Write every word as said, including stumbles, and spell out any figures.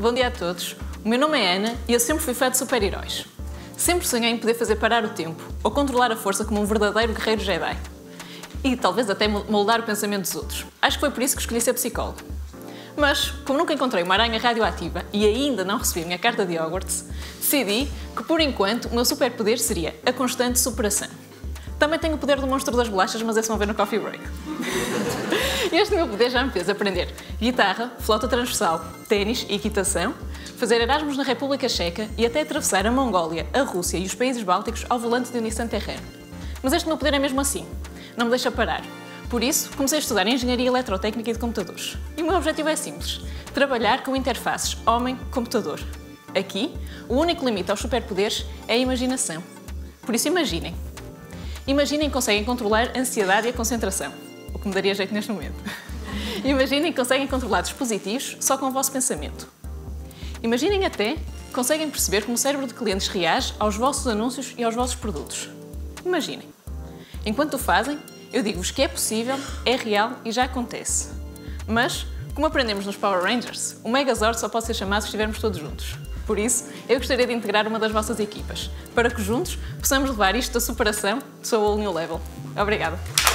bom dia a todos. O meu nome é Ana e eu sempre fui fã de super-heróis. Sempre sonhei em poder fazer parar o tempo ou controlar a força como um verdadeiro guerreiro Jedi. E talvez até moldar o pensamento dos outros. Acho que foi por isso que escolhi ser psicólogo. Mas, como nunca encontrei uma aranha radioativa e ainda não recebi a minha carta de Hogwarts, decidi que, por enquanto, o meu superpoder seria a constante superação. Também tenho o poder do monstro das bolachas, mas esse vão ver no coffee break. Este meu poder já me fez aprender guitarra, flauta transversal, ténis e equitação, fazer Erasmus na República Checa e até atravessar a Mongólia, a Rússia e os países bálticos ao volante de um Nissan Terrano. Mas este meu poder é mesmo assim, não me deixa parar. Por isso, comecei a estudar Engenharia Eletrotécnica e de Computadores. E o meu objetivo é simples, trabalhar com interfaces homem-computador. Aqui, o único limite aos superpoderes é a imaginação. Por isso, imaginem. Imaginem que conseguem controlar a ansiedade e a concentração, o que me daria jeito neste momento. Imaginem que conseguem controlar dispositivos só com o vosso pensamento. Imaginem até que conseguem perceber como o cérebro de clientes reage aos vossos anúncios e aos vossos produtos. Imaginem. Enquanto o fazem, eu digo-vos que é possível, é real e já acontece. Mas, como aprendemos nos Power Rangers, o Megazord só pode ser chamado se estivermos todos juntos. Por isso, eu gostaria de integrar uma das vossas equipas, para que juntos possamos levar isto da superação to a whole new level. Obrigada!